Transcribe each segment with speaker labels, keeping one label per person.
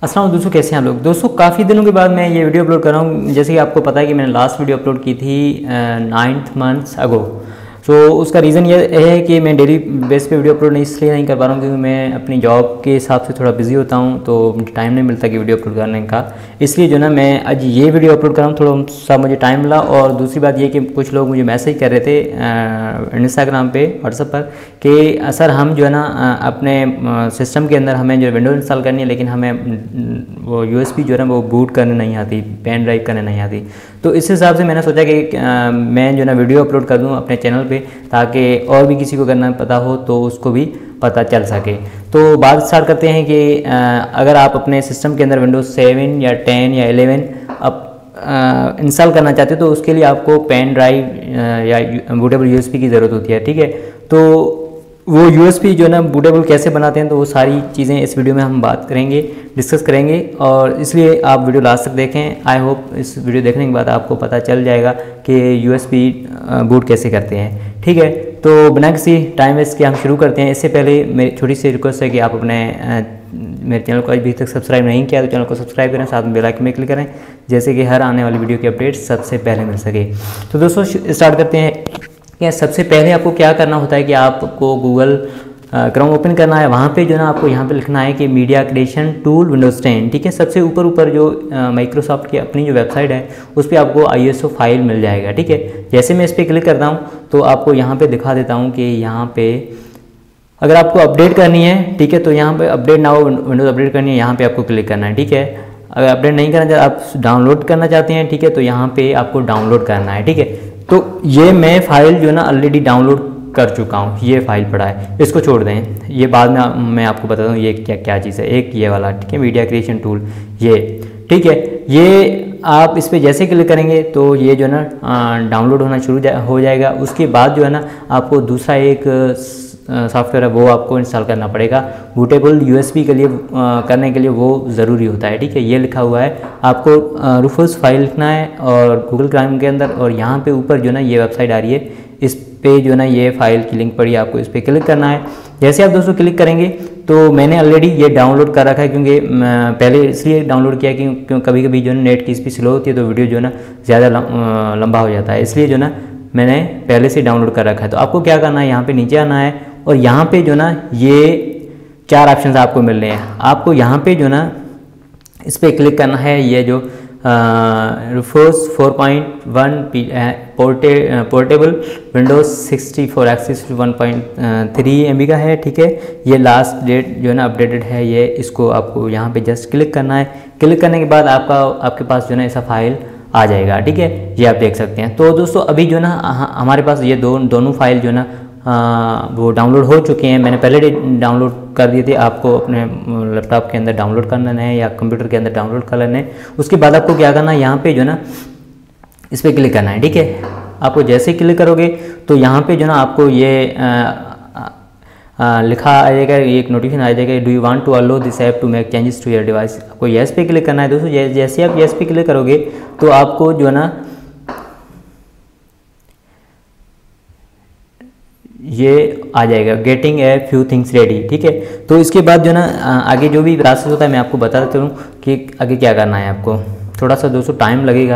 Speaker 1: अस्सलाम वालेकुम दोस्तों, कैसे हैं आप लोग। दोस्तों काफ़ी दिनों के बाद मैं ये वीडियो अपलोड कर रहा हूँ। जैसे कि आपको पता है कि मैंने लास्ट वीडियो अपलोड की थी 9 मंथ्स अगो। तो उसका रीज़न ये है कि मैं डेली बेस पे वीडियो अपलोड इसलिए नहीं कर पा रहा हूँ क्योंकि मैं अपनी जॉब के हिसाब से थोड़ा बिजी होता हूँ, तो टाइम नहीं मिलता कि वीडियो अपलोड करने का। इसलिए जो ना मैं आज ये वीडियो अपलोड कर रहा हूँ, थोड़ा सा मुझे टाइम मिला। और दूसरी बात ये कि कुछ लोग मुझे मैसेज कर रहे थे इंस्टाग्राम पे, व्हाट्सएप पर कि सर हम जो है ना अपने सिस्टम के अंदर हमें जो विंडोज इंस्टॉल करनी है, लेकिन हमें वो यूएसबी जो है ना वो बूट करने नहीं आती, पेन ड्राइव करने नहीं आती। तो इस हिसाब से मैंने सोचा कि मैं जो ना वीडियो अपलोड कर दूं अपने चैनल पे, ताकि और भी किसी को करना पता हो तो उसको भी पता चल सके। तो बात स्टार्ट करते हैं कि अगर आप अपने सिस्टम के अंदर विंडोज़ 7 या 10 या 11 अब इंस्टॉल करना चाहते हो तो उसके लिए आपको पेन ड्राइव या बूटेबल यूएसबी की ज़रूरत होती है। ठीक है, तो वो यूएसबी जो है ना बूटेबल कैसे बनाते हैं, तो वो सारी चीज़ें इस वीडियो में हम बात करेंगे, डिस्कस करेंगे। और इसलिए आप वीडियो लास्ट तक देखें। आई होप इस वीडियो देखने के बाद आपको पता चल जाएगा कि यूएसबी बूट कैसे करते हैं। ठीक है, तो बिना किसी टाइम वेस्ट के हम शुरू करते हैं। इससे पहले मेरी छोटी सी रिक्वेस्ट है कि आप अपने मेरे चैनल को अभी तक सब्सक्राइब नहीं किया तो चैनल को सब्सक्राइब करें, साथ में बेल आइकन में क्लिक करें, जैसे कि हर आने वाली वीडियो की अपडेट सबसे पहले मिल सके। तो दोस्तों स्टार्ट करते हैं। सबसे पहले आपको क्या करना होता है कि आपको गूगल क्रोम ओपन करना है। वहाँ पे जो ना आपको यहाँ पे लिखना है कि मीडिया क्रिएशन टूल विंडोज़ 10। ठीक है, सबसे ऊपर जो माइक्रोसॉफ्ट की अपनी जो वेबसाइट है उस पर आपको ISO फाइल मिल जाएगा। ठीक है, जैसे मैं इस पर क्लिक करता हूँ तो आपको यहाँ पे दिखा देता हूँ कि यहाँ पे अगर आपको अपडेट करनी है, ठीक है, तो यहाँ पे अपडेट नाउ विंडोज़ अपडेट करनी है, यहाँ पे आपको क्लिक करना है। ठीक है, अगर अपडेट नहीं करना चाहते, आप डाउनलोड करना चाहते हैं, ठीक है, तो यहाँ पे आपको डाउनलोड करना है। ठीक है, तो ये मैं फाइल जो ना ऑलरेडी डाउनलोड कर चुका हूँ, ये फाइल पड़ा है, इसको छोड़ दें, ये बाद में मैं आपको बताता हूँ ये क्या चीज़ है। एक ये वाला, ठीक है, मीडिया क्रिएशन टूल, ये ठीक है, ये आप इस पर जैसे क्लिक करेंगे तो ये जो है ना डाउनलोड होना शुरू हो जाएगा। उसके बाद जो है ना आपको दूसरा एक सॉफ्टवेयर है वो आपको इंस्टॉल करना पड़ेगा। बूटेबल यूएसबी के लिए करने के लिए वो ज़रूरी होता है। ठीक है, ये लिखा हुआ है, आपको रूफस फाइल लिखना है और गूगल क्रोम के अंदर, और यहाँ पे ऊपर जो ना ये वेबसाइट आ रही है, इस पे जो ना ये फाइल की लिंक पड़ी है, आपको इस पर क्लिक करना है। जैसे आप दोस्तों क्लिक करेंगे तो मैंने ऑलरेडी ये डाउनलोड कर रखा है, क्योंकि पहले इसलिए डाउनलोड किया क्योंकि कभी कभी जो है नेट की स्पीड स्लो होती है तो वीडियो जो है ना ज़्यादा लंबा हो जाता है, इसलिए जो ना मैंने पहले से डाउनलोड कर रखा है। तो आपको क्या करना है, यहाँ पे नीचे आना है और यहाँ पे जो ना ये 4 ऑप्शन आपको मिल रहे हैं। आपको यहाँ पे जो ना इस पर क्लिक करना है, ये जो रूफस 4.1 पोर्टेबल विंडोज़ 64 एक्सिस 1.3 MB का है। ठीक है, ये लास्ट डेट जो है ना अपडेटेड है, ये इसको आपको यहाँ पे जस्ट क्लिक करना है। क्लिक करने के बाद आपके पास जो है ना ऐसा फाइल आ जाएगा। ठीक है, ये आप देख सकते हैं। तो दोस्तों अभी जो ना हमारे पास ये दोनों फाइल जो ना वो डाउनलोड हो चुके हैं। मैंने पहले डाउनलोड कर दिए थे, आपको अपने लैपटॉप के अंदर डाउनलोड करना है या कंप्यूटर के अंदर डाउनलोड कर लेना है। उसके बाद आपको क्या करना है, यहाँ पे जो ना इस पर क्लिक करना है। ठीक है, आपको जैसे ही क्लिक करोगे तो यहाँ पे जो ना आपको ये लिखा आ जाएगा, एक नोटिफिकेशन आ जाएगा, do you want to allow this app to make changes to your device. आपको येस पे क्लिक करना है दोस्तों। जैसे आप येस पे क्लिक करोगे तो आपको जो है ना ये आ जाएगा, getting a few things ready. ठीक है, तो इसके बाद जो ना आगे जो भी प्रोसेस होता है मैं आपको बता देता हूँ कि आगे क्या करना है। आपको थोड़ा सा दोस्तों टाइम लगेगा।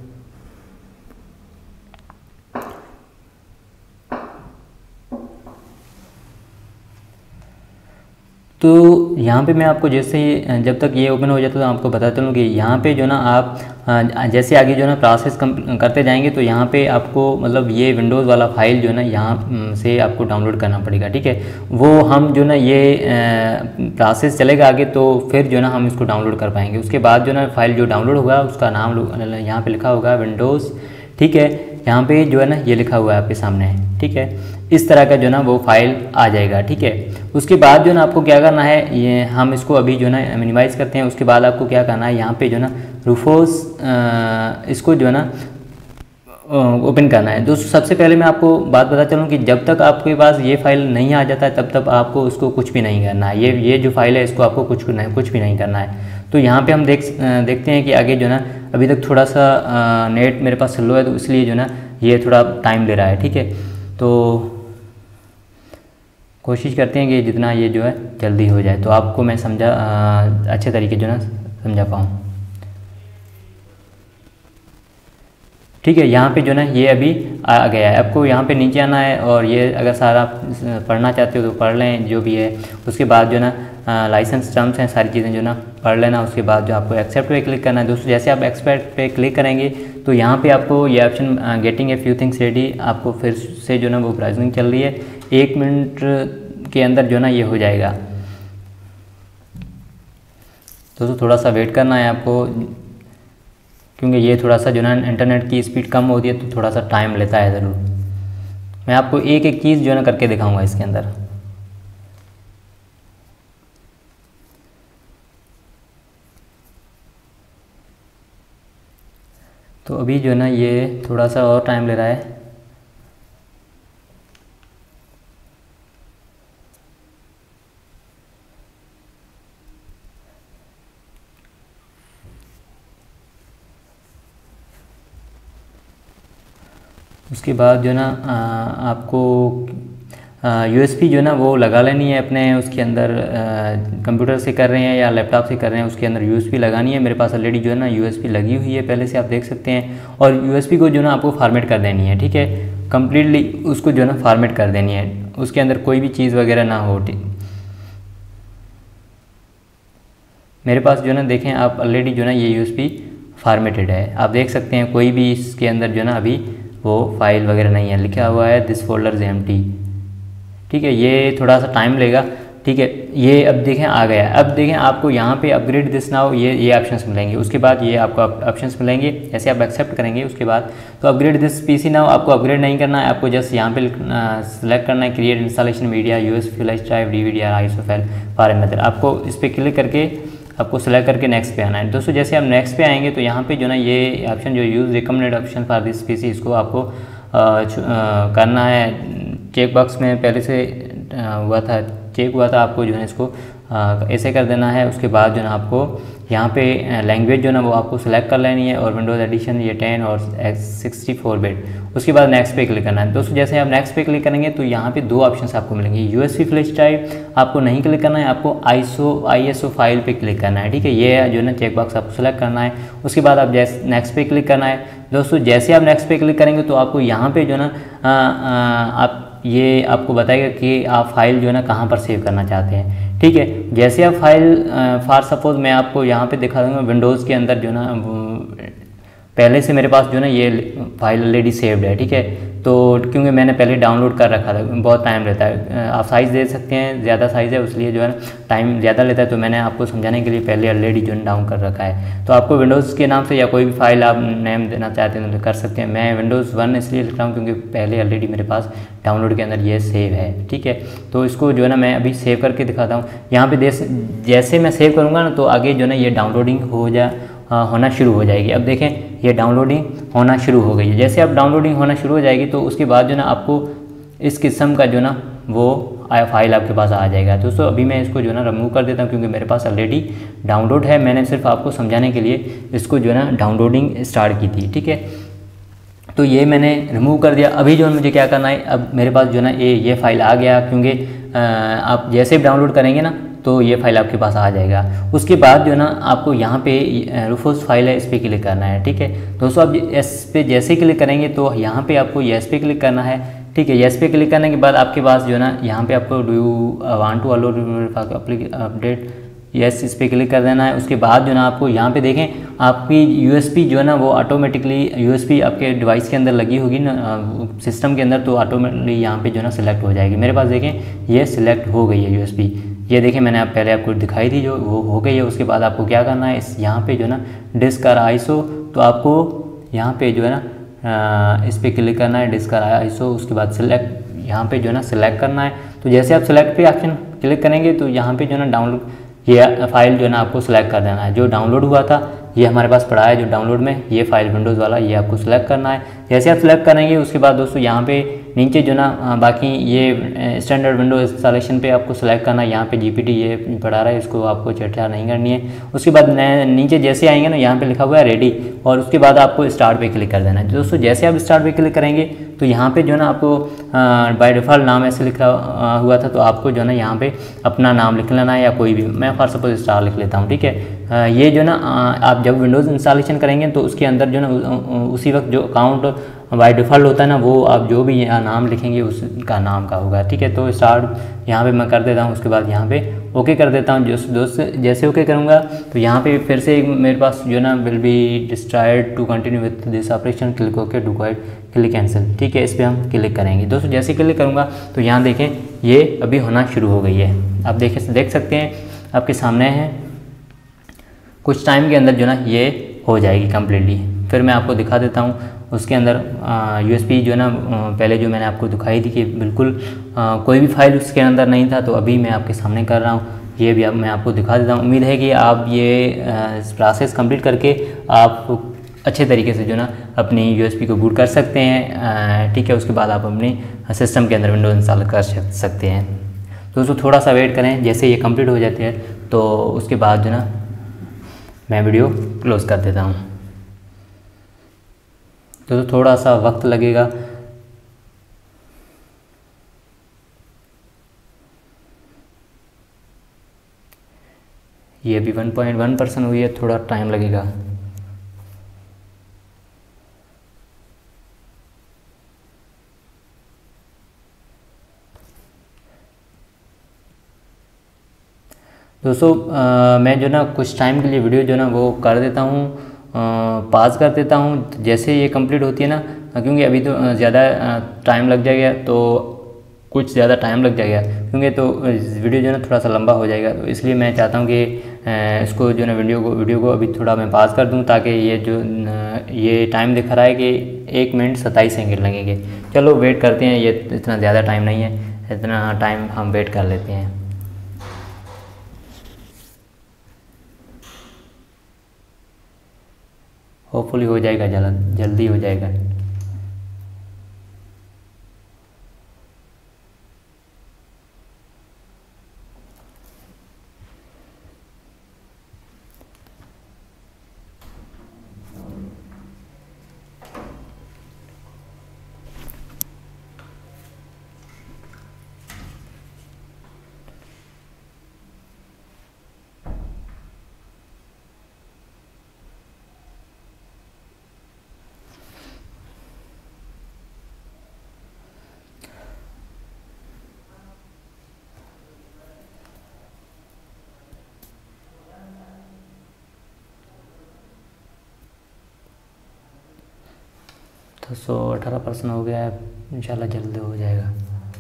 Speaker 1: तो यहाँ पे मैं आपको जैसे ही जब तक ये ओपन हो जाता है तो आपको बताता हूँ कि यहाँ पे जो ना आप जैसे आगे जो ना प्रोसेस करते जाएंगे तो यहाँ पे आपको मतलब ये विंडोज़ वाला फाइल जो ना यहाँ से आपको डाउनलोड करना पड़ेगा। ठीक है, वो हम जो ना ये प्रोसेस चलेगा आगे तो फिर जो ना हम इसको डाउनलोड कर पाएंगे। उसके बाद जो ना फाइल जो डाउनलोड होगा उसका नाम यहाँ पर लिखा होगा विंडोज़। ठीक है, यहाँ पे जो है ना ये लिखा हुआ है आपके सामने। ठीक है, इस तरह का जो ना वो फाइल आ जाएगा। ठीक है, उसके बाद जो ना आपको क्या करना है, ये हम इसको अभी जो ना मिनिमाइज़ करते हैं। उसके बाद आपको क्या करना है, यहाँ पे जो ना रूफोस इसको जो है ना ओपन करना है। दोस्तों सबसे पहले मैं आपको बात बता चलूँ कि जब तक आपके पास ये फाइल नहीं आ जाता है तब तक आपको उसको कुछ भी नहीं करना है। ये जो फाइल है इसको आपको कुछ भी नहीं करना है। तो यहाँ पे हम देखते हैं कि आगे जो ना अभी तक थोड़ा सा नेट मेरे पास स्लो है, तो इसलिए जो ना ये थोड़ा टाइम ले रहा है। ठीक है, तो कोशिश करते हैं कि जितना ये जो है जल्दी हो जाए, तो आपको मैं अच्छे तरीके जो ना समझा पाऊँ। ठीक है, यहाँ पे जो ना ये अभी आ गया है। आपको यहाँ पे नीचे आना है और ये अगर सारा पढ़ना चाहते हो तो पढ़ लें जो भी है। उसके बाद जो ना लाइसेंस टर्म्स हैं, सारी चीज़ें जो ना पढ़ लेना। उसके बाद जो आपको एक्सेप्ट पे क्लिक करना है। दोस्तों जैसे आप एक्सेप्ट पे क्लिक करेंगे तो यहाँ पे आपको ये option getting a few things ready, आपको फिर से जो ना वो ब्राउजिंग चल रही है। 1 मिनट के अंदर जो ना ये हो जाएगा। दोस्तों थोड़ा सा वेट करना है आपको, क्योंकि ये थोड़ा सा जो ना इंटरनेट की स्पीड कम होती है तो थोड़ा सा टाइम लेता है ज़रूर। मैं आपको एक एक चीज़ जो ना करके दिखाऊंगा इसके अंदर। तो अभी जो ना ये थोड़ा सा और टाइम ले रहा है। उसके बाद जो ना आपको USB जो ना वो लगा लेनी है अपने उसके अंदर। कंप्यूटर से कर रहे हैं या लैपटॉप से कर रहे हैं, उसके अंदर USB लगानी है। मेरे पास ऑलरेडी जो है ना USB लगी हुई है पहले से, आप देख सकते हैं। और USB को जो ना आपको फॉर्मेट कर देनी है। ठीक है, कम्प्लीटली उसको जो ना फॉर्मेट कर देनी है, उसके अंदर कोई भी चीज़ वगैरह ना हो। मेरे पास जो ना देखें आप ऑलरेडी जो ना ये USB फॉर्मेटेड है, आप देख सकते हैं। कोई भी इसके अंदर जो ना अभी वो फाइल वगैरह नहीं है, लिखा हुआ है दिस फोल्डर इज एम्प्टी। ठीक है, ये थोड़ा सा टाइम लेगा। ठीक है, ये अब देखें आ गया। अब देखें आपको यहाँ पे अपग्रेड दिस नाउ ये ऑप्शंस मिलेंगे। उसके बाद ये आपको ऑप्शंस मिलेंगे, जैसे आप एक्सेप्ट करेंगे उसके बाद तो अपग्रेड दिस PC नाउ आपको अपग्रेड नहीं करना है। आपको जस्ट यहाँ पे सेलेक्ट करना है create installation media USB flash drive DVD और ISO फाइल फॉर मेथड। आपको इस पर क्लिक करके आपको सेलेक्ट करके नेक्स्ट पे आना है। दोस्तों जैसे आप नेक्स्ट पे आएंगे तो यहाँ पे जो ना ये ऑप्शन जो use recommended option for this PC, इसको आपको करना है। चेक बॉक्स में पहले से चेक हुआ था, आपको जो है इसको ऐसे कर देना है। उसके बाद जो ना आपको यहाँ पे लैंग्वेज जो ना वो आपको सेलेक्ट कर लेनी है और विंडोज़ एडिशन ये 10 और 64 बिट। उसके बाद नेक्स्ट पे क्लिक करना है। दोस्तों जैसे आप नेक्स्ट पे क्लिक करेंगे तो यहाँ पे 2 ऑप्शंस आपको मिलेंगे। USB फ्लैश ड्राइव आपको नहीं क्लिक करना है, आपको ISO फाइल पे क्लिक करना है। ठीक है, ये जो है ना चेक बॉक्स आपको सेलेक्ट करना है। उसके बाद आप जैसे नेक्स्ट पे क्लिक करना है। दोस्तों जैसे आप नेक्स्ट पे क्लिक करेंगे तो आपको यहाँ पे जो ना आप ये आपको बताएगा कि आप फाइल जो है ना कहाँ पर सेव करना चाहते हैं। ठीक है, जैसे आप फाइल फॉर सपोज मैं आपको यहाँ पे दिखा दूँगा विंडोज़ के अंदर जो ना पहले से मेरे पास जो ना ये फाइल ऑलरेडी सेव्ड है। ठीक है, तो क्योंकि मैंने पहले डाउनलोड कर रखा था, बहुत टाइम लेता है। आप साइज़ दे सकते हैं, ज़्यादा साइज़ है इसलिए जो है ना टाइम ज़्यादा लेता है, तो मैंने आपको समझाने के लिए पहले ऑलरेडी जो है डाउन कर रखा है। तो आपको विंडोज़ के नाम से या कोई भी फाइल आप नेम देना चाहते हैं तो कर सकते हैं। मैं विंडोज़ 1 इसलिए लिख रहा हूँ क्योंकि पहले ऑलरेडी मेरे पास डाउनलोड के अंदर ये सेव है। ठीक है, तो इसको जो है ना मैं अभी सेव करके दिखाता हूँ। यहाँ पे जैसे मैं सेव करूँगा ना तो आगे जो है ना ये डाउनलोडिंग होना शुरू हो जाएगी। अब देखें ये डाउनलोडिंग होना शुरू हो गई है। जैसे अब डाउनलोडिंग होना शुरू हो जाएगी तो उसके बाद जो ना आपको इस किस्म का जो ना वो फाइल आपके पास आ जाएगा। दोस्तों अभी मैं इसको जो ना रिमूव कर देता हूँ क्योंकि मेरे पास ऑलरेडी डाउनलोड है। मैंने सिर्फ आपको समझाने के लिए इसको जो है ना डाउनलोडिंग स्टार्ट की थी। ठीक है, तो ये मैंने रिमूव कर दिया। अभी जो मुझे क्या करना है, अब मेरे पास जो ना ये फाइल आ गया, क्योंकि आप जैसे भी डाउनलोड करेंगे ना तो ये फाइल आपके पास आ जाएगा। उसके बाद जो ना आपको यहाँ पे रूफोस फाइल है, इस पर क्लिक करना है। ठीक है दोस्तों, अब इस पर जैसे क्लिक करेंगे तो यहाँ पे आपको यस पे क्लिक करना है। ठीक है, यस पे क्लिक करने के बाद आपके पास जो ना यहाँ पे आपको do you want to allow update, yes इस पर क्लिक कर देना है। उसके बाद जो ना आपको यहाँ पे देखें आपकी USB जो है ना वो ऑटोमेटिकली USB आपके डिवाइस के अंदर लगी होगी ना सिस्टम के अंदर, तो ऑटोमेटिकली यहाँ पे जो ना सिलेक्ट हो जाएगी। मेरे पास देखें ये सिलेक्ट हो गई है USB, ये देखें मैंने पहले आपको दिखाई थी जो वो हो गई है। उसके बाद आपको क्या करना है, इस यहाँ पे जो ना डिस्क और ISO, तो आपको यहाँ पे जो है ना इस पर क्लिक करना है डिस्क और ISO। उसके बाद सिलेक्ट यहाँ पे जो है ना सिलेक्ट करना है। तो जैसे आप सिलेक्ट पे ऑप्शन क्लिक करेंगे तो यहाँ पे जो है ना डाउनलोड ये फाइल जो है ना आपको सेलेक्ट कर देना है। जो डाउनलोड हुआ था ये हमारे पास पड़ा है जो डाउनलोड में, ये फाइल विंडोज़ वाला, ये आपको सेलेक्ट करना है। जैसे आप सेलेक्ट करेंगे उसके बाद दोस्तों यहाँ पे नीचे जो ना बाकी ये स्टैंडर्ड विंडो इंस्टॉलेशन पे आपको सेलेक्ट करना है। यहाँ पे GPT ये पड़ा रहा है, इसको आपको चर्चा नहीं करनी है। उसके बाद नीचे जैसे आएंगे ना यहाँ पे लिखा हुआ है रेडी, और उसके बाद आपको स्टार्ट पे क्लिक कर देना है। दोस्तों जैसे आप स्टार्ट पे क्लिक करेंगे तो यहाँ पे जो है ना आपको बाय डिफ़ॉल्ट नाम ऐसे लिखा हुआ था, तो आपको जो है ना यहाँ पे अपना नाम लिख लेना है या कोई भी, मैं फॉर सपोज स्टार लिख लेता हूँ, ठीक है। ये जो ना आप जब विंडोज़ इंस्टॉलेशन करेंगे तो उसके अंदर जो ना उसी वक्त जो अकाउंट बाय डिफ़ॉल्ट होता है ना, वो आप जो भी यहाँ नाम लिखेंगे उसका नाम का होगा, ठीक है। तो स्टार्ट यहाँ पे मैं कर देता हूँ, उसके बाद यहाँ पे ओके कर देता हूँ। जैसे ओके करूँगा तो यहाँ पे फिर से मेरे पास जो ना will be destroyed to continue with this operation, click okay to guide click cancel, ठीक है। इस पर हम क्लिक करेंगे दोस्तों। जैसे क्लिक करूँगा तो यहाँ देखें ये अभी होना शुरू हो गई है, आप देख सकते हैं आपके सामने है। कुछ टाइम के अंदर जो ना ये हो जाएगी कम्प्लीटली। फिर मैं आपको दिखा देता हूँ उसके अंदर यूएसबी जो है ना पहले जो मैंने आपको दिखाई थी कि बिल्कुल कोई भी फाइल उसके अंदर नहीं था, तो अभी मैं आपके सामने कर रहा हूँ, ये भी अब मैं आपको दिखा देता हूँ। उम्मीद है कि आप ये प्रोसेस कंप्लीट करके आप अच्छे तरीके से जो ना अपनी यूएसबी को बूट कर सकते हैं, ठीक है। उसके बाद आप अपने सिस्टम के अंदर विंडोज इंस्टॉल कर सकते हैं। दोस्तों थोड़ा सा वेट करें, जैसे ये कंप्लीट हो जाते हैं तो उसके बाद जो ना मैं वीडियो क्लोज़ कर देता हूँ। तो थोड़ा सा वक्त लगेगा। ये अभी 1.1% हुई है, थोड़ा टाइम लगेगा। दोस्तों मैं जो ना कुछ टाइम के लिए वीडियो जो ना वो कर देता हूँ, पास कर देता हूँ जैसे ये कंप्लीट होती है ना, क्योंकि अभी तो ज़्यादा टाइम लग जाएगा, तो कुछ ज़्यादा टाइम लग जाएगा क्योंकि तो वीडियो जो ना थोड़ा सा लंबा हो जाएगा, तो इसलिए मैं चाहता हूँ कि इसको जो ना वीडियो को अभी थोड़ा मैं पास कर दूँ, ताकि ये जो ये टाइम दिखा रहा है कि 1 मिनट 27 सेकंड लगेंगे। चलो वेट करते हैं, ये इतना ज़्यादा टाइम नहीं है, इतना टाइम हम वेट कर लेते हैं। होपफुली हो जाएगा, जल्दी हो जाएगा। तो 118% हो गया है, इंशाल्लाह जल्दी हो जाएगा।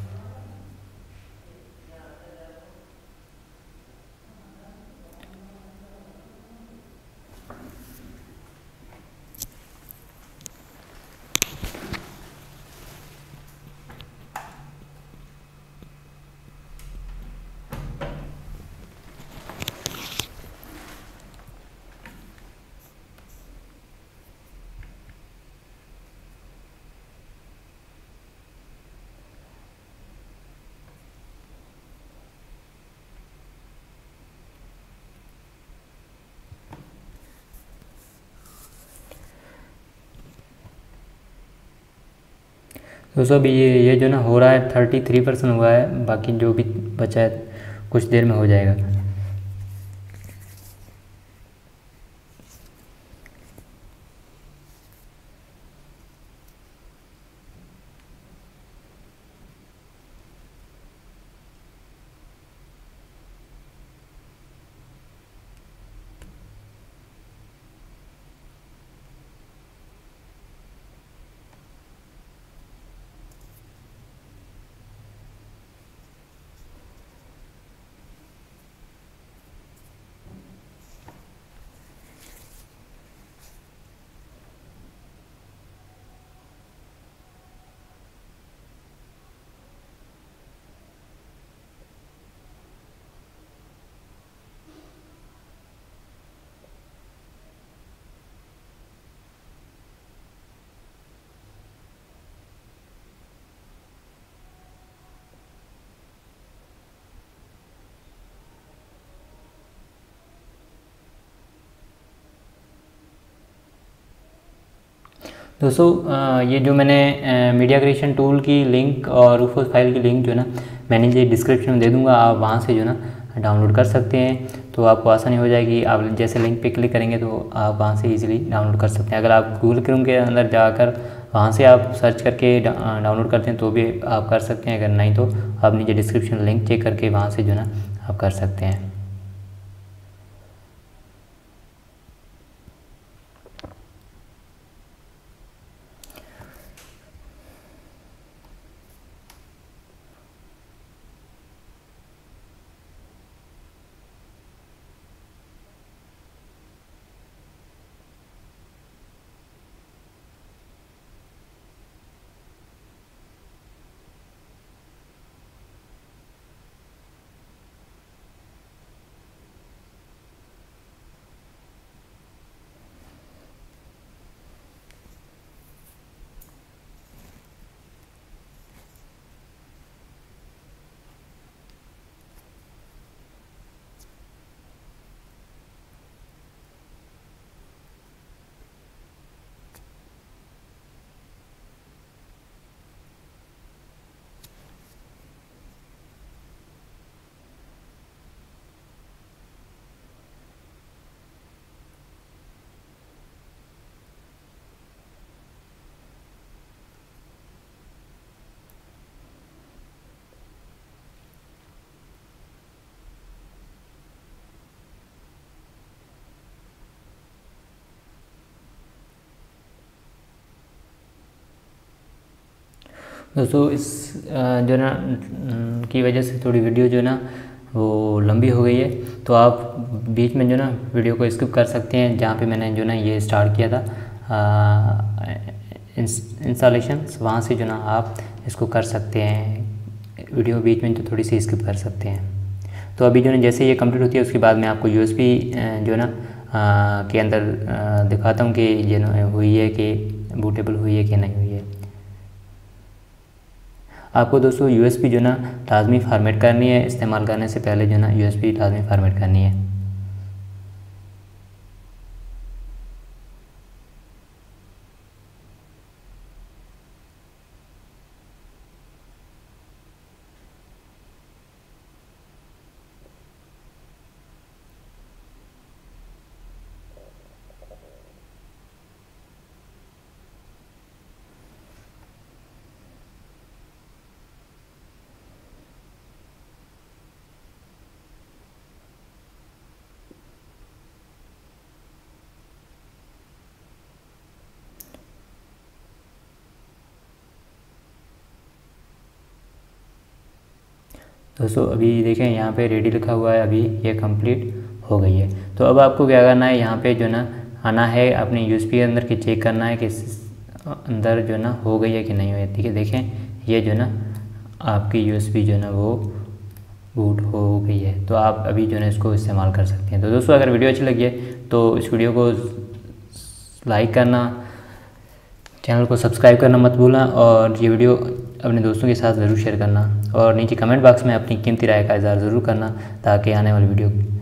Speaker 1: दोस्तों अभी ये जो ना हो रहा है 33% हुआ है, बाकी जो भी बचा है कुछ देर में हो जाएगा। दोस्तों ये जो मैंने मीडिया क्रिएशन टूल की लिंक और रूफोस फाइल की लिंक जो है ना मैंने ये डिस्क्रिप्शन में दे दूंगा, आप वहाँ से जो ना डाउनलोड कर सकते हैं। तो आपको आसानी हो जाएगी, आप जैसे लिंक पे क्लिक करेंगे तो आप वहाँ से इजीली डाउनलोड कर सकते हैं। अगर आप गूगल क्रोम के अंदर जाकर वहाँ से आप सर्च करके डाउनलोड करते हैं तो भी आप कर सकते हैं, अगर नहीं तो आप नीचे डिस्क्रिप्शन लिंक चेक करके वहाँ से जो ना आप कर सकते हैं। दोस्तों इस जो ना की वजह से थोड़ी वीडियो जो ना वो लंबी हो गई है, तो आप बीच में जो ना वीडियो को स्किप कर सकते हैं जहाँ पे मैंने जो ना ये स्टार्ट किया था इंस्टॉलेशन, वहाँ से जो ना आप इसको कर सकते हैं। वीडियो बीच में तो थोड़ी सी स्किप कर सकते हैं। तो अभी जो ना जैसे ये कंप्लीट होती है उसके बाद मैं आपको यूएसबी जो ना के अंदर दिखाता हूँ कि ये ना हुई है कि बूटेबल हुई है कि नहीं हुई है। आपको दोस्तों यूएसबी जो ना लाजमी फॉर्मेट करनी है, इस्तेमाल करने से पहले जो ना यूएसबी लाजमी फॉर्मेट करनी है। दोस्तों अभी देखें यहाँ पे रेडी लिखा हुआ है, अभी ये कंप्लीट हो गई है। तो अब आपको क्या करना है, यहाँ पे जो ना आना है अपने यूएसबी के अंदर कि चेक करना है कि अंदर जो ना हो गई है कि नहीं हुई है। ठीक है, देखें ये जो ना आपकी यूएसबी जो ना वो बूट हो गई है। तो आप अभी जो ना इसको इस्तेमाल कर सकते हैं। तो दोस्तों अगर वीडियो अच्छी लगी है तो इस वीडियो को लाइक करना, चैनल को सब्सक्राइब करना मत भूलना, और ये वीडियो अपने दोस्तों के साथ ज़रूर शेयर करना, और नीचे कमेंट बॉक्स में अपनी कीमती राय का इज़हार ज़रूर करना ताकि आने वाली वीडियो